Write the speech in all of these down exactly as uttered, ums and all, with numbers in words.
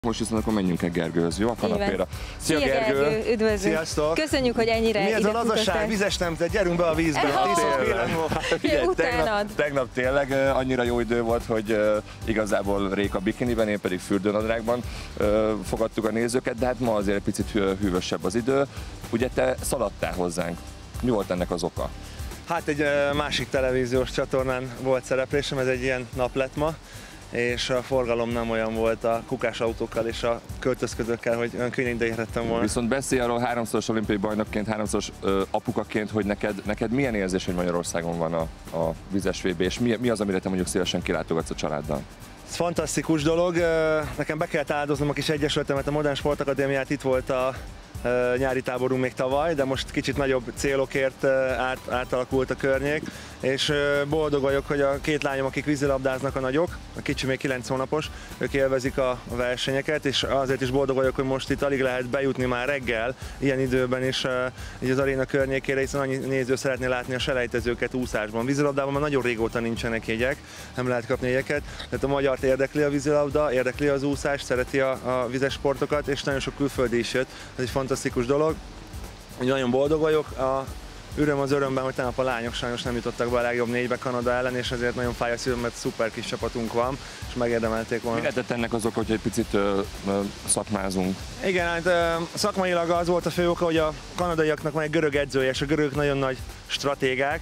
Most viszont akkor menjünk el Gergőhöz, jó? A kanapéra. Szia, Szia Gergő! Gergő, üdvözlünk! Sziasztok! Köszönjük, hogy ennyire Mi ez a lazaság? Vizes nem, de gyerünk be a vízbe! Tényleg. tegnap, tegnap tényleg annyira jó idő volt, hogy igazából Réka bikiniben, én pedig fürdőnadrágban fogadtuk a nézőket, de hát ma azért egy picit hűvösebb az idő. Ugye te szaladtál hozzánk. Mi volt ennek az oka? Hát egy másik televíziós csatornán volt szereplésem, ez egy ilyen naplet ma, és a forgalom nem olyan volt a kukás autókkal és a költözködőkkel, hogy olyan könnyen ide érhettem volna. Viszont beszélj arról háromszoros olimpiai bajnokként, háromszoros ö, apukaként, hogy neked, neked milyen érzés, hogy Magyarországon van a, a vizes vé bé, és mi, mi az, amire te mondjuk szívesen kilátogatsz a családdal? Ez fantasztikus dolog. Nekem be kellett áldoznom a kis egyesületemet, a Modern Sportakadémiát, itt volt a nyári táborunk még tavaly, de most kicsit nagyobb célokért át, átalakult a környék, és boldog vagyok, hogy a két lányom, akik vízilabdáznak, a nagyok, a kicsi még kilenc hónapos, ők élvezik a versenyeket, és azért is boldog vagyok, hogy most itt alig lehet bejutni már reggel, ilyen időben is így az aréna környékére, hiszen annyi néző szeretné látni a selejtezőket úszásban. Vízilabdában már nagyon régóta nincsenek jegyek, nem lehet kapni jegyeket, tehát a magyart érdekli a vízilabda, érdekli az úszás, szereti a, a vizes sportokat, és nagyon sok külföldi is jött. Ez egy fantasztikus dolog, hogy nagyon boldog vagyok. A öröm az örömben, hogy tegnap a lányok sajnos nem jutottak be a legjobb négybe Kanada ellen, és ezért nagyon fáj a szívem, mert szuper kis csapatunk van, és megérdemelték volna. Mi lehetett ennek az oka, hogy egy picit ö, ö, szakmázunk? Igen, hát ö, szakmailag az volt a fő oka, hogy a kanadaiaknak van egy görög edzője, és a görögök nagyon nagy stratégák.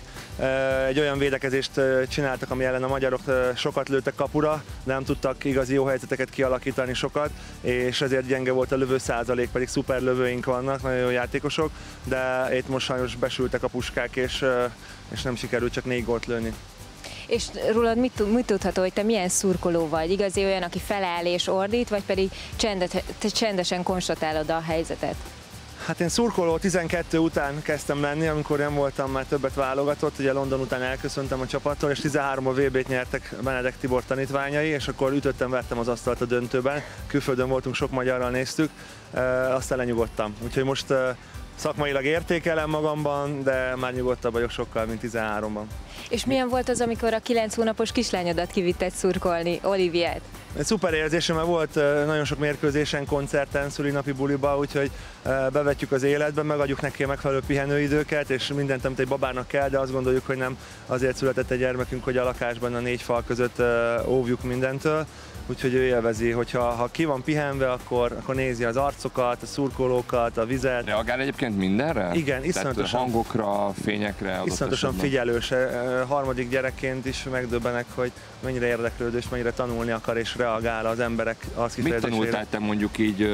Egy olyan védekezést csináltak, ami ellen a magyarok sokat lőttek kapura, de nem tudtak igazi jó helyzeteket kialakítani sokat, és ezért gyenge volt a lövő százalék, pedig szuper lövőink vannak, nagyon jó játékosok, de itt most sajnos besültek a puskák, és, és nem sikerült csak négy gólt lőni. És rólad mit, mit tudható, hogy te milyen szurkoló vagy? Igazi olyan, aki feláll és ordít, vagy pedig csendet, te csendesen konstatálod a helyzetet? Hát én szurkoló tizenkettő után kezdtem lenni, amikor nem voltam már többet válogatott, ugye London után elköszöntem a csapattól, és tizenháromban vé bét nyertek Benedek Tibor tanítványai, és akkor ütöttem, vertem az asztalt a döntőben, külföldön voltunk, sok magyarral néztük, aztán lenyugodtam. Úgyhogy most szakmailag értékelem magamban, de már nyugodtabb vagyok sokkal, mint tizenháromban. És milyen volt az, amikor a kilenc hónapos kislányodat kivitted szurkolni, Oliviát? Egy szuper érzésem, mert volt nagyon sok mérkőzésen, koncerten, szülinapi buliba, úgyhogy bevetjük az életbe, megadjuk neki a megfelelő pihenőidőket, és mindent, amit egy babának kell, de azt gondoljuk, hogy nem azért született egy gyermekünk, hogy a lakásban a négy fal között óvjuk mindentől. Úgyhogy ő élvezi, hogyha ha ki van pihenve, akkor, akkor nézi az arcokat, a szurkolókat, a vizet. Reagál egyébként mindenre? Igen, iszonyatosan. Hangokra, fényekre? Iszonyatosan figyelős. Harmadik gyerekként is megdöbbenek, hogy mennyire érdeklődős, mennyire tanulni akar és reagál az emberek az kifejezésére. Mit tanultál te mondjuk így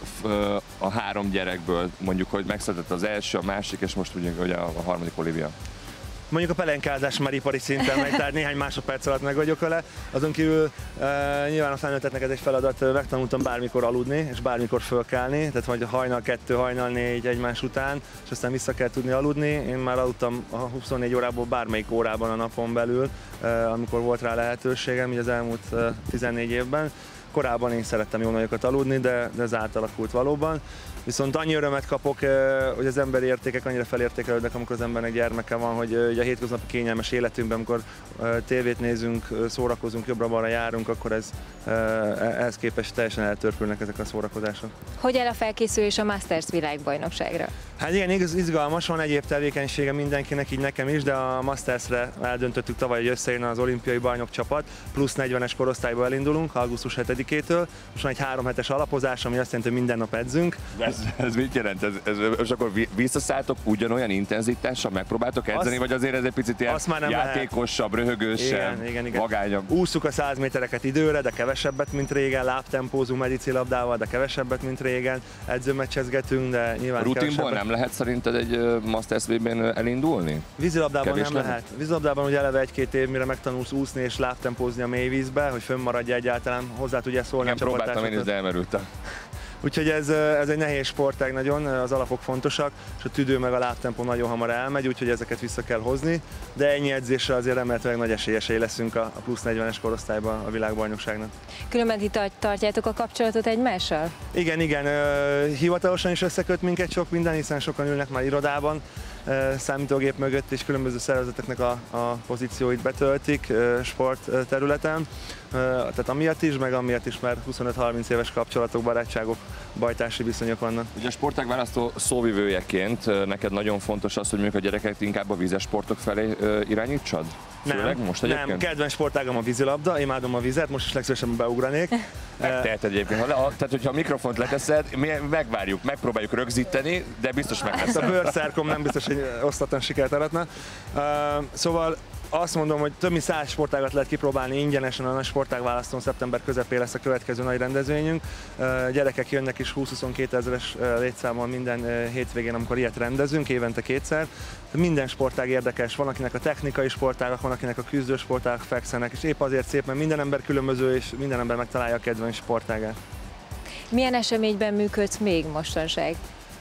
a három gyerekből? Mondjuk, hogy megszületett az első, a másik, és most ugye a harmadik Olivia. Mondjuk a pelenkázás már ipari szinten megy, tehát néhány másodperc alatt meg vagyok vele. Azon kívül e, nyilván a felnőtteknek ez egy feladat, megtanultam bármikor aludni, és bármikor fölkelni, tehát vagy hajnal kettő, hajnal négy egymás után, és aztán vissza kell tudni aludni. Én már aludtam a huszonnégy órából bármelyik órában a napon belül, e, amikor volt rá lehetőségem, így az elmúlt e, tizennégy évben. Korábban én szerettem jó nagyokat aludni, de, de ez átalakult valóban. Viszont annyi örömet kapok, hogy az emberi értékek annyira felértékelődnek, amikor az embernek gyermeke van, hogy ugye a hétköznapi kényelmes életünkben, amikor tévét nézünk, szórakozunk, jobbra-balra járunk, akkor ez, ehhez képest teljesen eltörpülnek ezek a szórakozások. Hogy áll a felkészülés a Masters világbajnokságra? Hát igen, izgalmas, van egyéb tevékenysége mindenkinek, így nekem is, de a Mastersre eldöntöttük tavaly, hogy összejön az olimpiai bajnokcsapat, plusz negyvenes korosztályba elindulunk, augusztus hetedikétől. Most van egy három hetes alapozás, ami azt jelenti, hogy minden nap edzünk. Ez, ez mit jelent? Ez, ez, és akkor visszaszálltok ugyanolyan intenzitással, megpróbáltok edzeni, azt, vagy azért ez egy picit ilyen játékosabb, lehet. Röhögősebb, igen, igen, igen. Vagányabb? Ússzuk a száz métereket időre, de kevesebbet, mint régen, lábtempózunk medicilabdával, de kevesebbet, mint régen, edzőmeccsezgetünk, de nyilván rutinból nem lehet szerinted egy Masters vé bén elindulni? Vízilabdában Kevés nem lehet. lehet. Vízilabdában ugye eleve egy-két év, mire megtanulsz úszni és lábtempózni a mély vízbe, hogy fönnmaradja egyáltalán, hozzá tudja szólni a csapattársakhoz. Próbáltam én is, de elmerültem. Úgyhogy ez, ez egy nehéz sportág nagyon, az alapok fontosak, és a tüdő meg a lábtempó nagyon hamar elmegy, úgyhogy ezeket vissza kell hozni, de ennyi edzésre azért remélhetőleg nagy esélyesei leszünk a plusz negyvenes korosztályban a világbajnokságnak. Különben ti tartjátok a kapcsolatot egymással? Igen, igen, hivatalosan is összeköt minket sok minden, hiszen sokan ülnek már irodában, számítógép mögött, és különböző szervezeteknek a, a pozícióit betöltik sport területen. Tehát amiatt is, meg amiatt is, mert huszonöt-harminc éves kapcsolatok, barátságok, bajtársi viszonyok vannak. Ugye a sportág választó szóvivőjeként neked nagyon fontos az, hogy mondjuk a gyereket inkább a vízes sportok felé irányítsad? Főleg Nem, most nem, kedvenc sportágam a vízilabda, imádom a vizet, most is legszívesebben beugranék. Megteheted egyébként, ha le, ha, tehát hogyha a mikrofont leteszed, mi megvárjuk, megpróbáljuk rögzíteni, de biztos meg lesz. A bőrszárkom nem biztos, hogy osztatlan sikert aratna. Uh, szóval azt mondom, hogy több mint száz sportágat lehet kipróbálni ingyenesen a nagy sportágválasztón, szeptember közepén lesz a következő nagy rendezvényünk. Uh, gyerekek jönnek is húsz-huszonkettő ezeres létszámmal minden hétvégén, amikor ilyet rendezünk, évente kétszer. Minden sportág érdekes, van akinek a technikai sportágak, van akinek a küzdő sportágak fekszenek, és épp azért szép, mert minden ember különböző, és minden ember megtalálja a kedvenc sportágát. Milyen eseményben működsz még mostanság?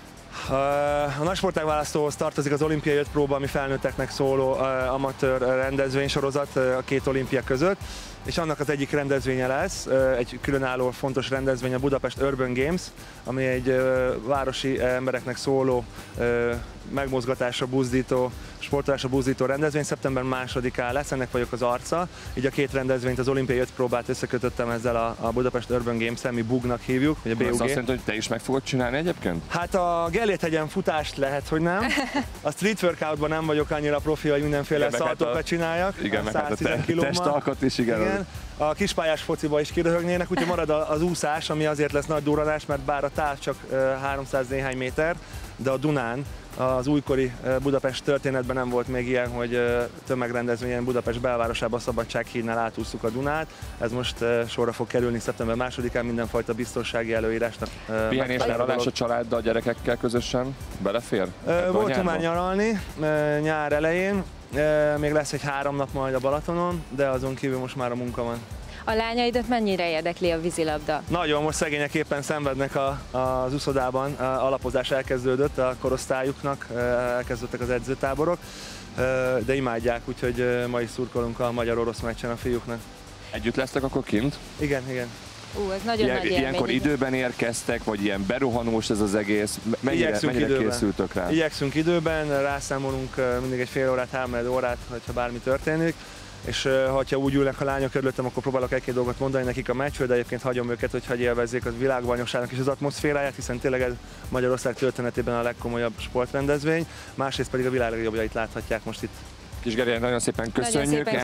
A nagysportágválasztóhoz tartozik az olimpiai öt próba, ami felnőtteknek szóló amatőr rendezvénysorozat a két olimpia között, és annak az egyik rendezvénye lesz, egy különálló fontos rendezvény, a Budapest Urban Games, ami egy városi embereknek szóló, megmozgatásra buzdító, sportolásra buzdító rendezvény, szeptember másodikán lesz, ennek vagyok az arca, így a két rendezvényt, az olimpiai öt próbát összekötöttem ezzel a, a Budapest Urban Games-el, mi bugnak hívjuk, vagy a bé u gé. Ez azt jelenti, hogy te is meg fogod csinálni egyébként? Hát a Gellért-hegyen futást lehet, hogy nem. A street workoutban nem vagyok annyira profi, hogy mindenféle szaltókat hát csináljak. Igen, meg hát a te, testalkat is, igen. igen. A kispályás fociba is kiröhögnének, úgyhogy marad az úszás, ami azért lesz nagy durranás, mert bár a táv csak háromszáz néhány méter, de a Dunán, az újkori Budapest történetben nem volt még ilyen, hogy tömegrendezvényen Budapest belvárosában a Szabadsághídnál átúsztuk a Dunát. Ez most sorra fog kerülni szeptember másodikán, mindenfajta biztonsági előírásnak. Pihenés, nyaralás a családdal, a gyerekekkel közösen belefér? Voltunk már nyaralni nyár elején, még lesz egy három nap majd a Balatonon, de azon kívül most már a munka van. A lányaidat mennyire érdekli a vízilabda? Nagyon, most szegények éppen szenvednek a, az úszodában, a alapozás elkezdődött a korosztályuknak, elkezdődtek az edzőtáborok, de imádják, úgyhogy ma is szurkolunk a magyar-orosz meccsen a fiúknak. Együtt lesztek akkor kint? Igen, igen. Ú, ez nagyon Ilyen, nagy élmény. Ilyenkor időben érkeztek, vagy ilyen berohanós ez az egész? Mennyire, mennyire készültök rá? Igyekszünk időben, rászámolunk mindig egy fél órát, három órát, ha bármi történik. És ha úgy ülnek a lányok körülöttem, akkor próbálok egy-két dolgot mondani nekik a meccsről, de egyébként hagyom őket, hogy hagyj élvezzék a világbajnokságnak is az atmoszféráját, hiszen tényleg ez Magyarország történetében a legkomolyabb sportrendezvény, másrészt pedig a világ legjobbjait láthatják most itt. Kis Geri, nagyon szépen köszönjük. Nagyon szépen